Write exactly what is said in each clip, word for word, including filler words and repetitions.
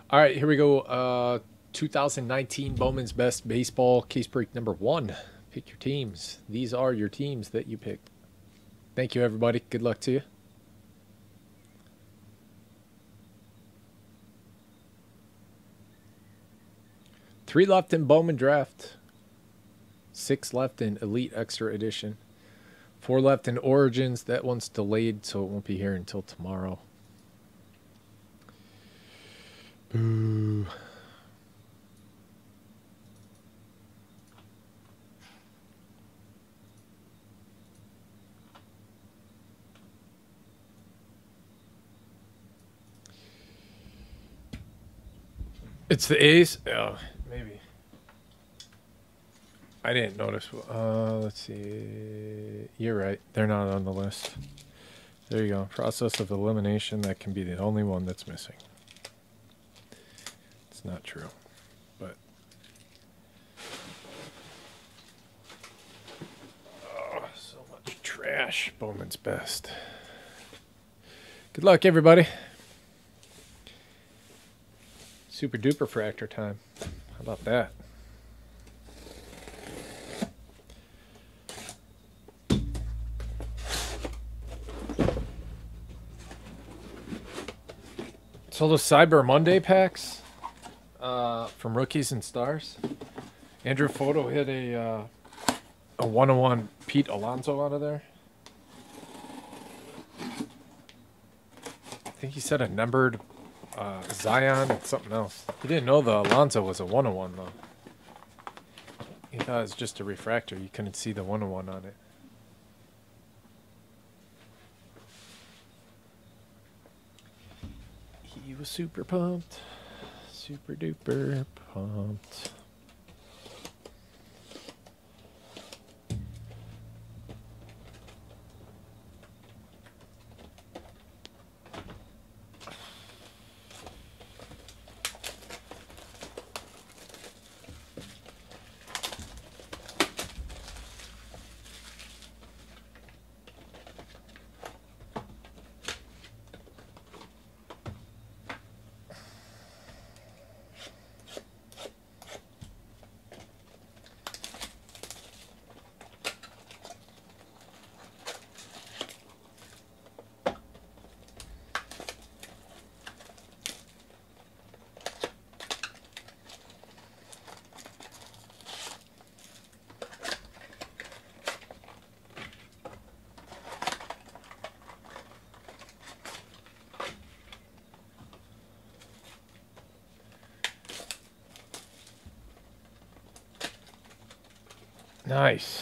All right, here we go. Uh, two thousand nineteen Bowman's Best Baseball Case Break number one. Pick your teams. These are your teams that you picked. Thank you, everybody. Good luck to you. Three left in Bowman Draft. Six left in Elite Extra Edition. Four left in Origins. That one's delayed, so it won't be here until tomorrow. Boo. It's the A's? Oh, maybe. I didn't notice. Uh, let's see. You're right. They're not on the list. There you go. Process of elimination. That can be the only one that's missing. It's not true, but. Oh, so much trash. Bowman's Best. Good luck, everybody. Super duper fractor time. How about that? So those Cyber Monday packs uh, from Rookies and Stars. Andrew Photo hit a uh, a one oh one Pete Alonso out of there. I think he said a numbered uh, Zion and something else. He didn't know the Alonso was a one oh one though. He thought it was just a refractor. You couldn't see the one oh one on it. He was super pumped. Super duper pumped. Nice.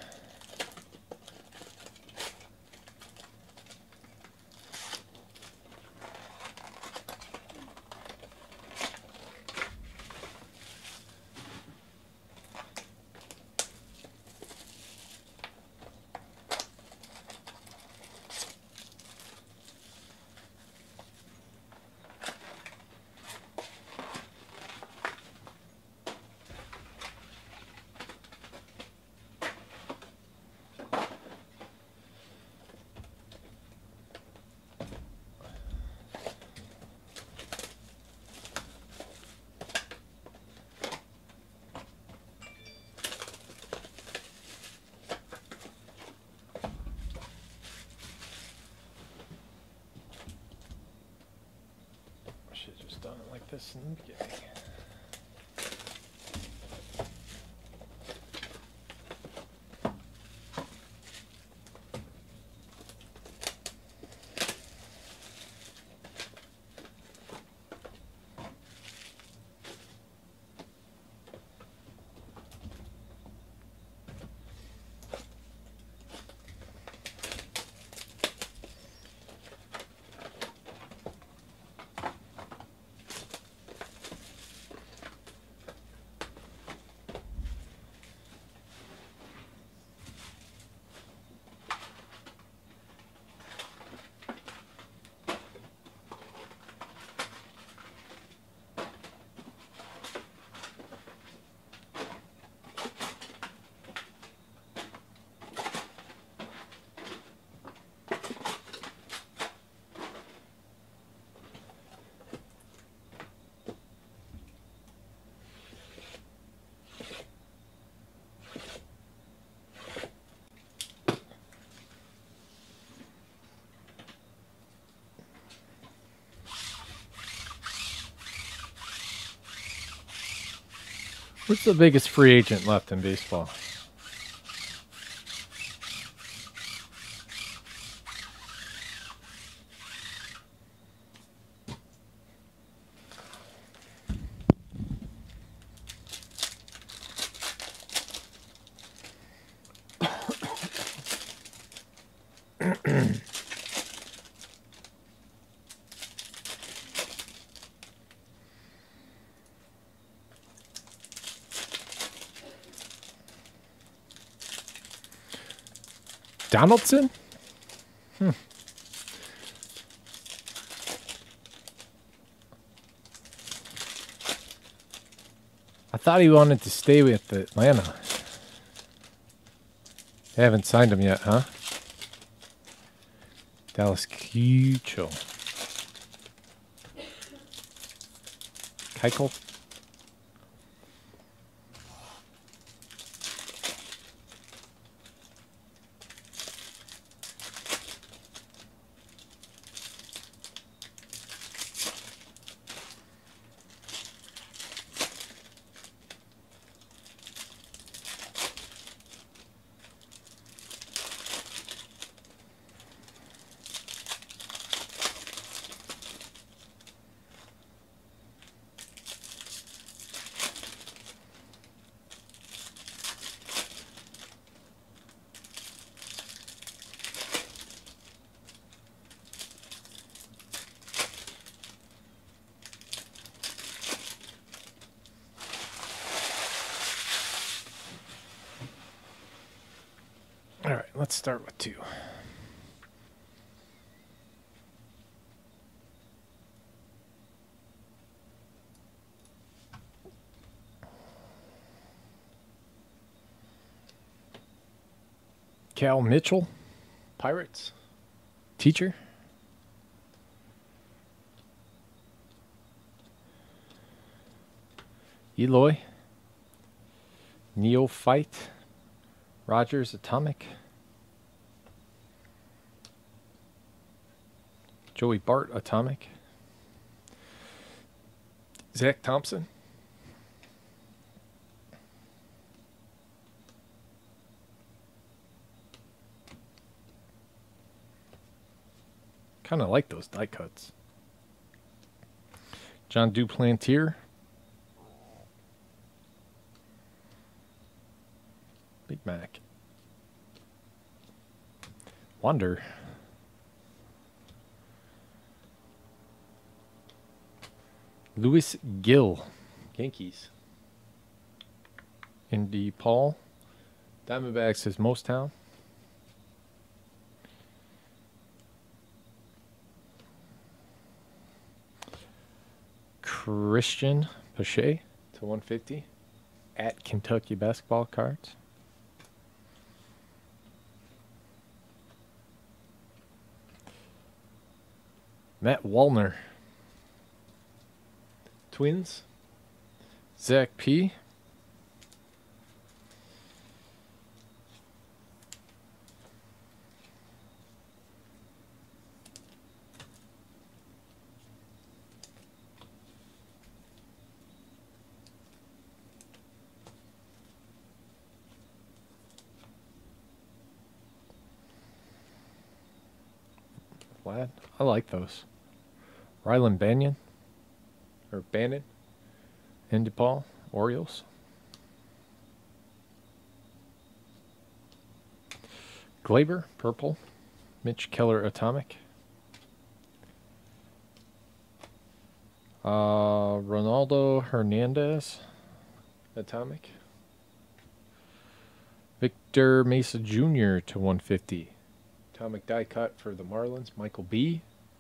Should have just done it like this in the beginning. What's the biggest free agent left in baseball? Donaldson? Hmm. I thought he wanted to stay with Atlanta. They haven't signed him yet, huh? Dallas Keuchel. Keuchel? All right, let's start with two. Cal Mitchell, Pirates. Teacher. Eloy. Neophyte. Rogers Atomic. Joey Bart Atomic. Zach Thompson. Kind of like those die cuts. John Duplantier. Big Mac. Wander. Louis Gill. Yankees. Indy Paul. Diamondbacks says Mostown. Christian Pache to one fifty at Kentucky Basketball Cards. Matt Wallner. Twins. Zach P. Vlad. I like those. Rylan Banyan. Or Bannon. Indy Paul. Orioles. Glaber. Purple. Mitch Keller Atomic. Uh, Ronaldo Hernandez Atomic. Victor Mesa Junior to one fifty. Atomic die cut for the Marlins. Michael B.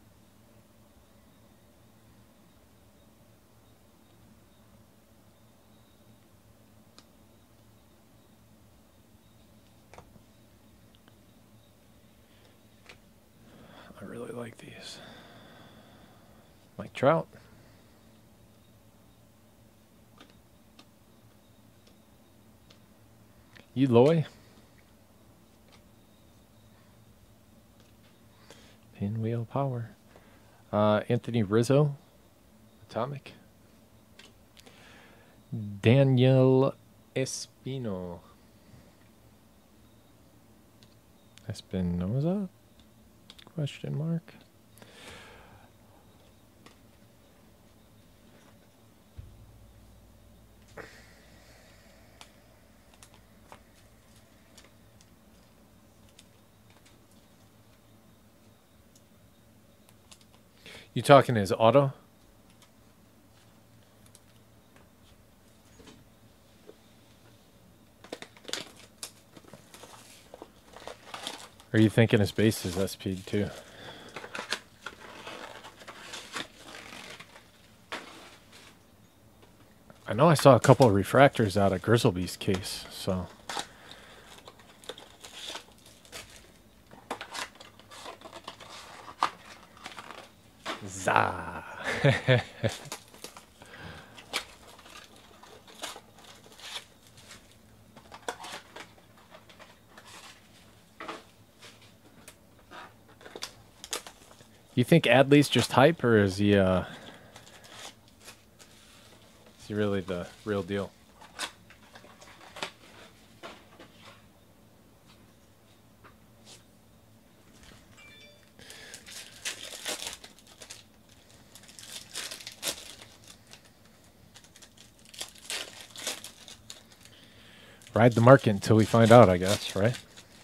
I really like these. Mike Trout. Eloy. Pinwheel Power. Uh, Anthony Rizzo. Atomic. Daniel Espino. Espinoza? Question mark. You talking his auto? Or are you thinking his base is S P too? I know I saw a couple of refractors out of Grizzleby's case, so. Zah. You think Adley's just hype, or is he, uh, is he really the real deal? Ride the market until we find out, I guess, right?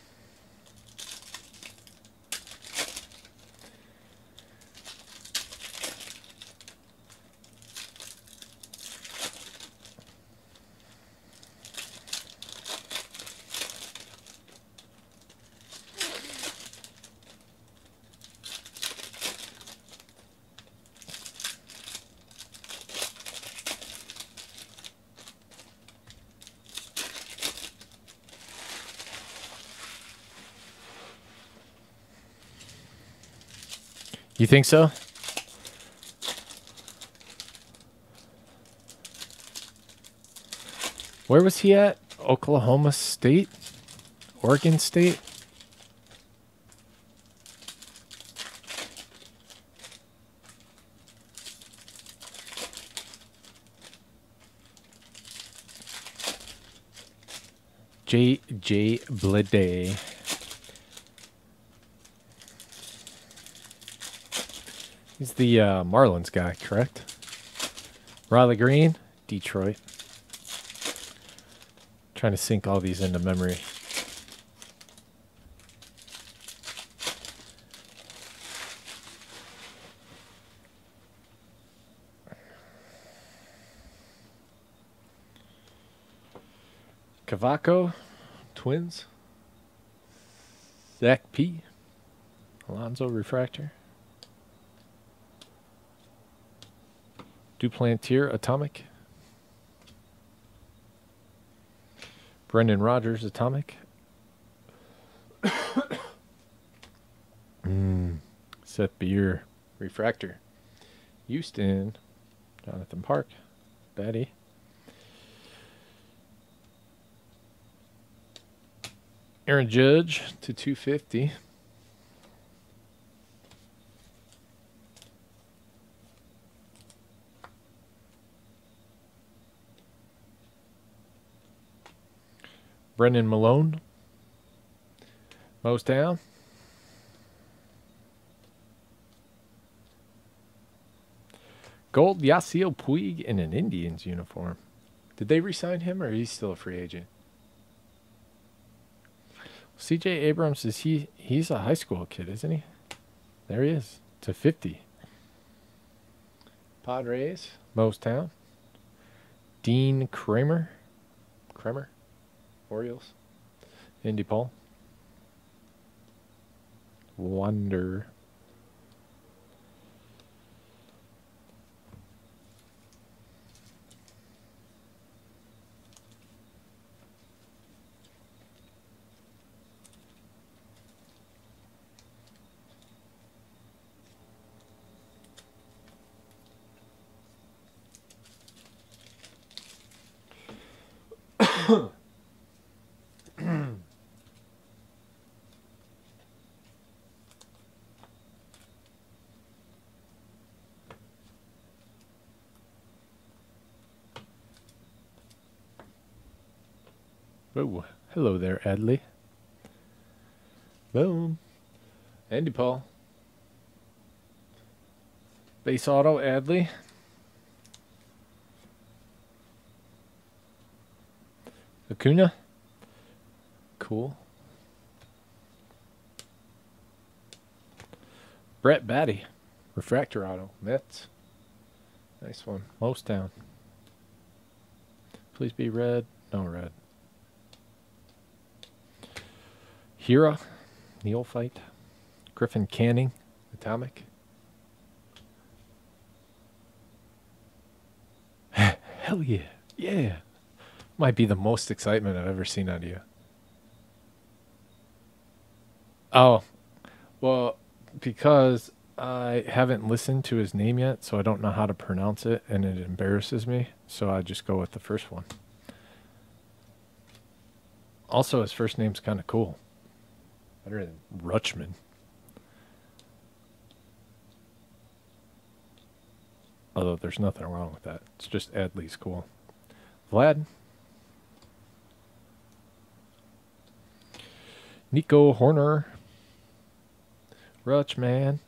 You think so? Where was he at? Oklahoma State? Oregon State? J J Blade. He's the uh, Marlins guy, correct? Riley Green, Detroit. Trying to sync all these into memory. Cavaco, Twins. Zach P. Alonzo Refractor. Duplantier Atomic. Brendan Rodgers Atomic. mm. Seth Beer Refractor. Houston. Jonathan Park. Batty. Aaron Judge to two fifty. Brendan Malone. Most down. Gold Yasiel Puig in an Indians uniform. Did they re-sign him, or is he still a free agent? C J Abrams, is he? He's a high school kid, isn't he? There he is. To fifty. Padres. Most down. Dean Kramer. Kramer. Orioles. Indy Paul. Wonder. Oh, hello there, Adley. Boom. Andy Paul. Base auto, Adley. Acuna. Cool. Brett Batty. Refractor auto. Mets. Nice one. Most down. Please be red. No red. Hira. Neophyte. Griffin Canning. Atomic. Hell yeah. Yeah. Might be the most excitement I've ever seen out of you. Oh. Well, because I haven't listened to his name yet, so I don't know how to pronounce it, and it embarrasses me, so I just go with the first one. Also, his first name's kind of cool. Better than Rutschman. Although there's nothing wrong with that. It's just Adley's cool. Vlad. Nico Horner. Rutschman.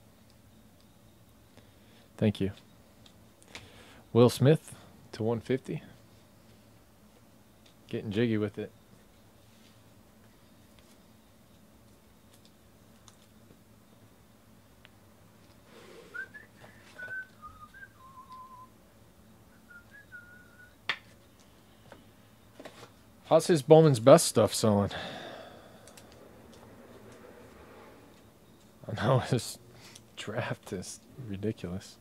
Thank you. Will Smith to one fifty. Getting jiggy with it. How's his Bowman's Best stuff selling? I know his draft is ridiculous.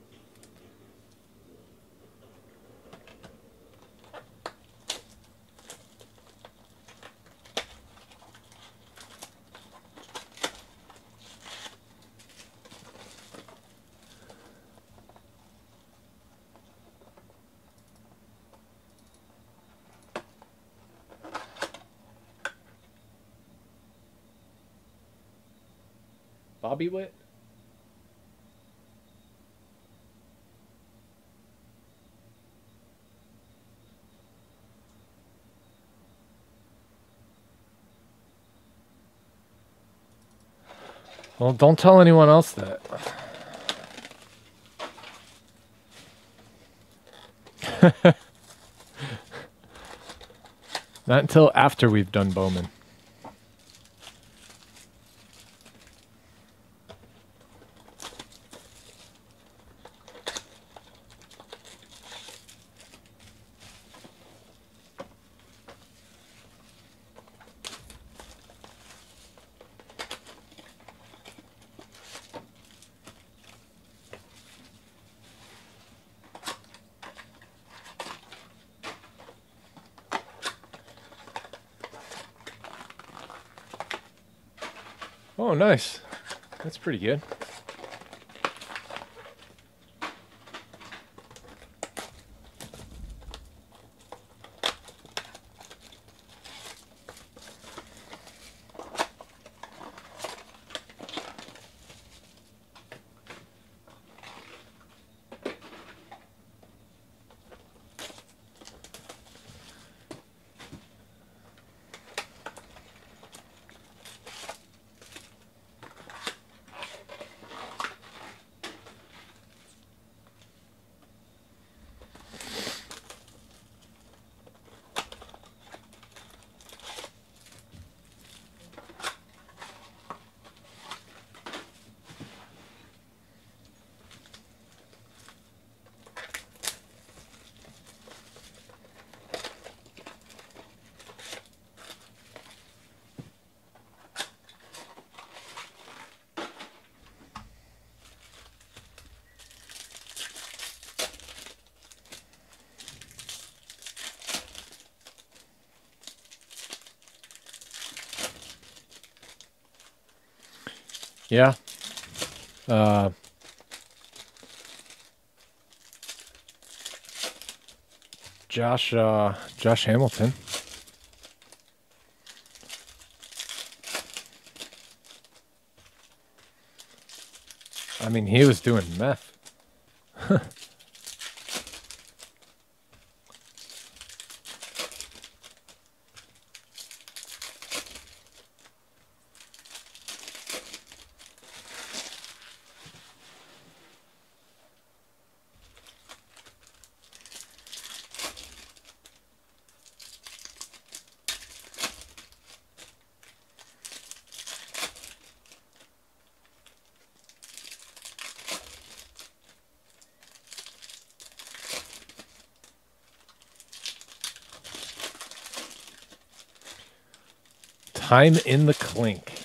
Bobby Witt? Well, don't tell anyone else that. Not until after we've done Bowman. Oh, nice. That's pretty good. Yeah. Uh, Josh, uh, Josh Hamilton. I mean, he was doing meth. Time in the clink.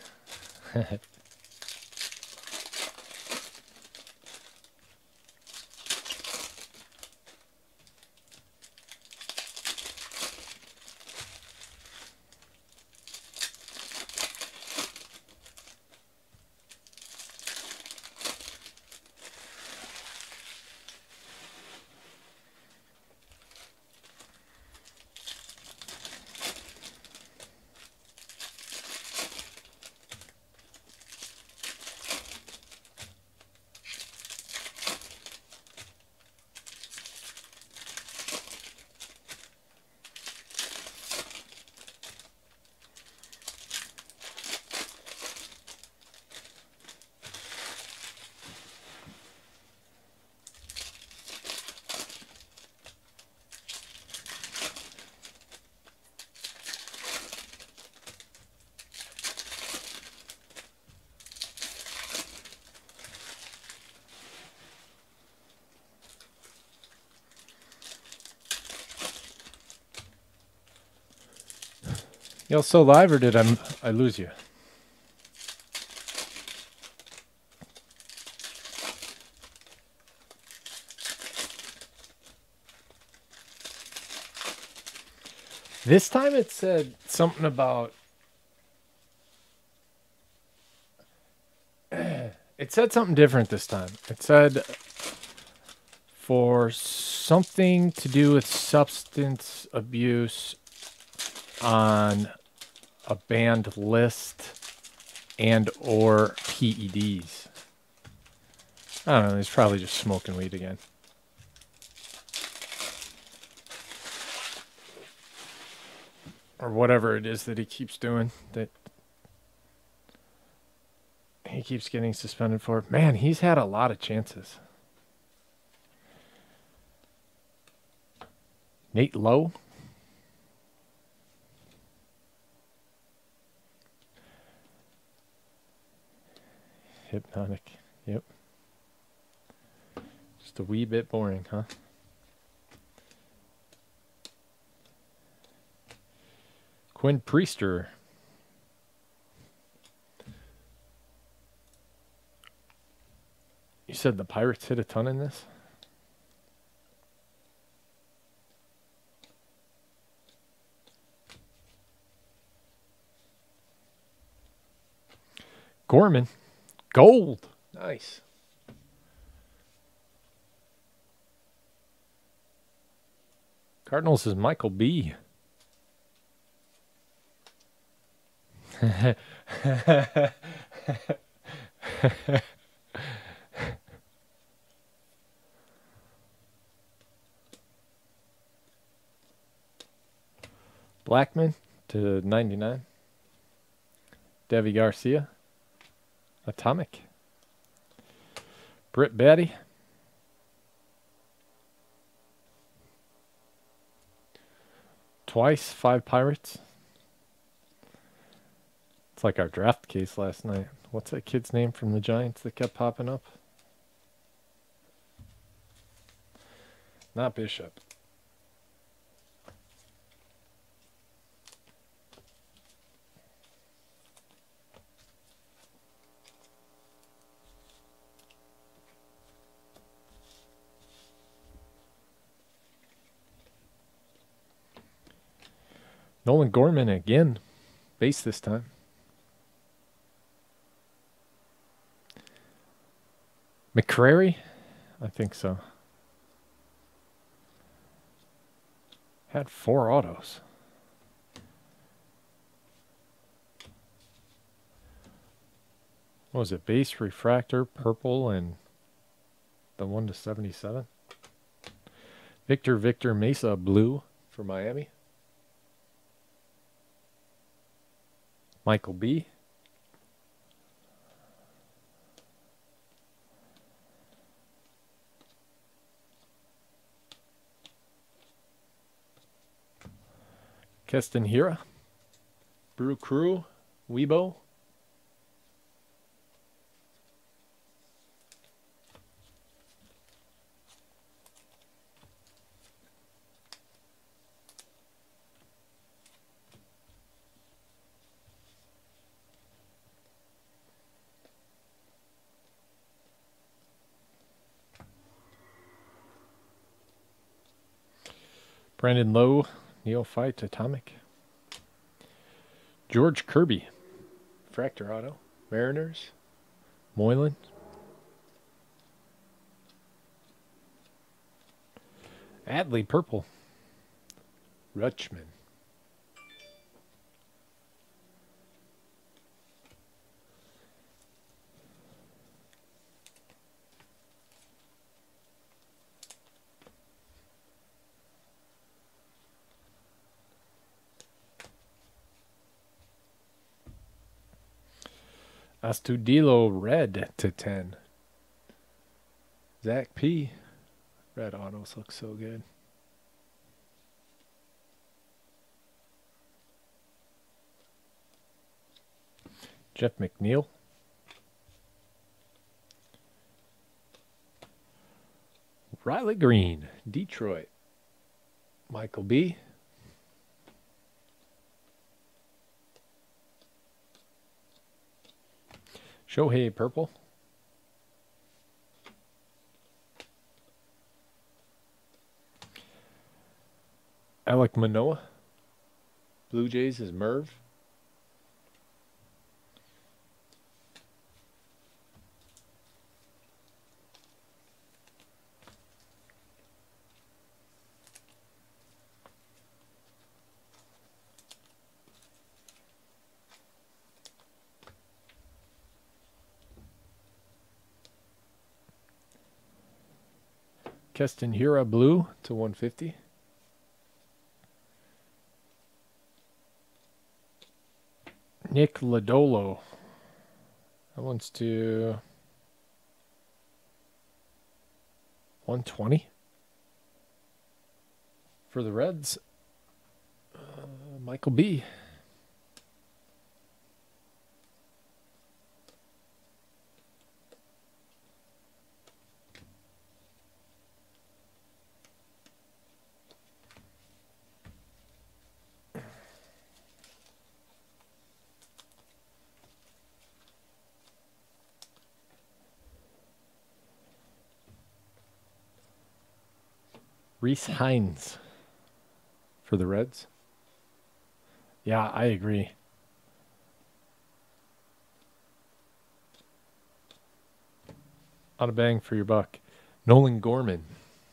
Y'all still live, or did I, I lose you? This time it said something about... It said something different this time. It said for something to do with substance abuse on a banned list and or P E Ds. I don't know, he's probably just smoking weed again. Or whatever it is that he keeps doing that he keeps getting suspended for. Man, he's had a lot of chances. Nate Lowe. Hypnotic. Yep. Just a wee bit boring, huh? Quinn Priester. You said the Pirates hit a ton in this? Gorman. Gold. Nice. Cardinals is Michael B. Blackman to ninety-nine. Devi Garcia. Atomic. Britt Batty. Twice, five Pirates. It's like our draft case last night. What's that kid's name from the Giants that kept popping up? Not Bishop. Nolan Gorman again. Base this time. McCrary? I think so. Had four autos. What was it? Base, refractor, purple, and the one to seventy-seven. Victor Victor Mesa blue for Miami. Michael B. Keston Hira. Brew Crew. Weibo. Brandon Lowe, Neophyte, Atomic. George Kirby, Fractor Auto. Mariners, Moylan. Adley, Purple. Rutschman. Astudillo, red to ten. Zach P. Red autos look so good. Jeff McNeil. Riley Green, Detroit. Michael B. Shohei, purple. Alec Manoah. Blue Jays is Merv. Keston Hira, blue to one fifty. Nick Lodolo. That one's to one twenty. For the Reds, uh, Michael B. Reese Hines for the Reds. Yeah, I agree. Out of bang for your buck. Nolan Gorman.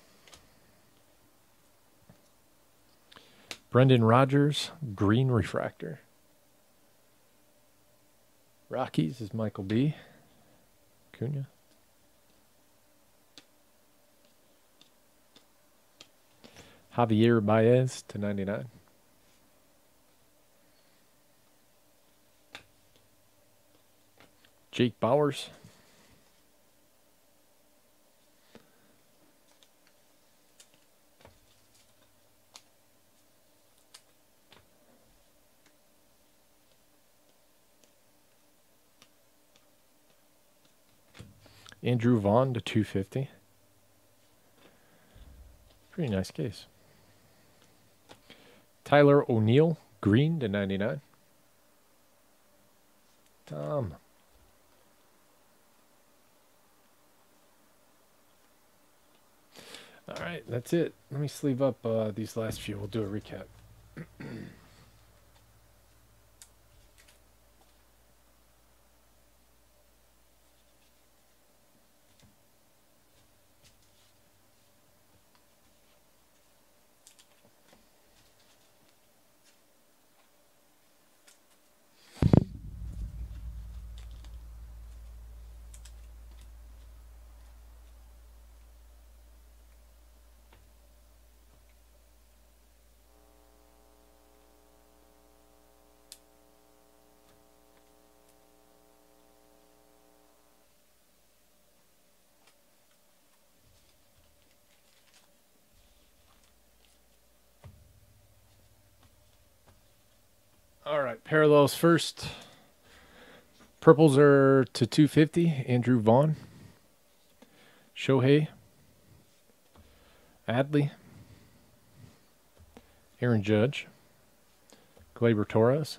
Brendan Rodgers, green refractor. Rockies is Michael B. Cunha. Javier Baez to ninety-nine. Jake Bowers. Andrew Vaughn to two fifty. Pretty nice case. Tyler O'Neill, green to ninety-nine. Tom. All right, that's it. Let me sleeve up uh, these last few. We'll do a recap. All right, parallels first. Purples are to two fifty. Andrew Vaughn. Shohei. Adley. Aaron Judge. Gleyber Torres.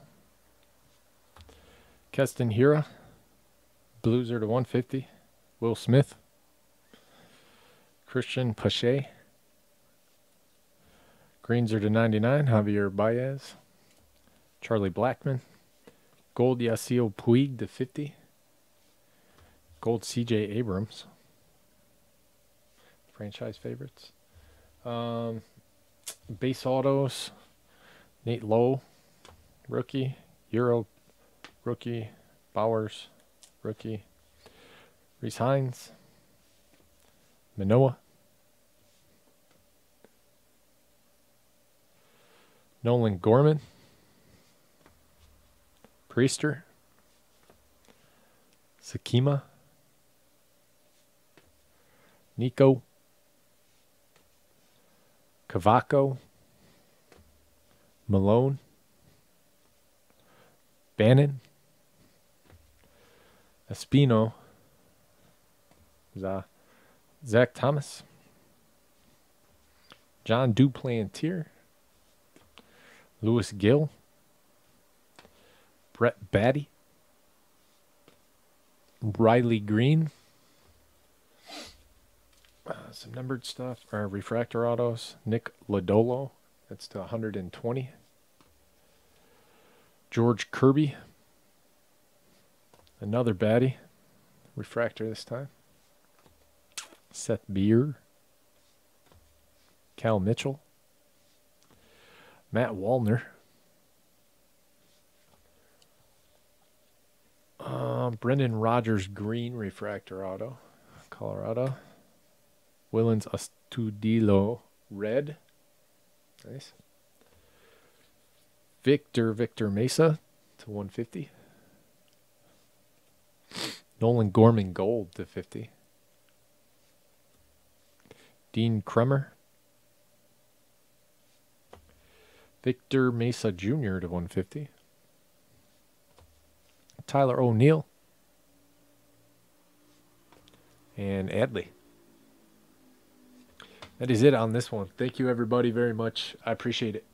Keston Hira. Blues are to one fifty. Will Smith. Christian Pache. Greens are to ninety-nine. Javier Baez. Charlie Blackmon. Gold Yasiel Puig to fifty. Gold C J Abrams. Franchise favorites. Um, base autos. Nate Lowe. Rookie. Euro. Rookie. Bowers. Rookie. Reese Hines. Manoa. Nolan Gorman. Priester. Sakima. Nico. Cavaco. Malone. Bannon. Espino. Zach Thomas. John Duplantier. Lewis Gill. Brett Batty. Riley Green. Uh, some numbered stuff. Or refractor autos. Nick Lodolo. That's to one hundred twenty. George Kirby. Another Batty. Refractor this time. Seth Beer. Cal Mitchell. Matt Wallner. Uh, Brendan Rodgers Green Refractor Auto. Colorado. Willens Astudillo Red. Nice. Victor Victor Mesa to one fifty. Nolan Gorman Gold to fifty. Dean Kremer. Victor Mesa Junior to one fifty. Tyler O'Neill. And Adley. That is it on this one. Thank you everybody very much. I appreciate it.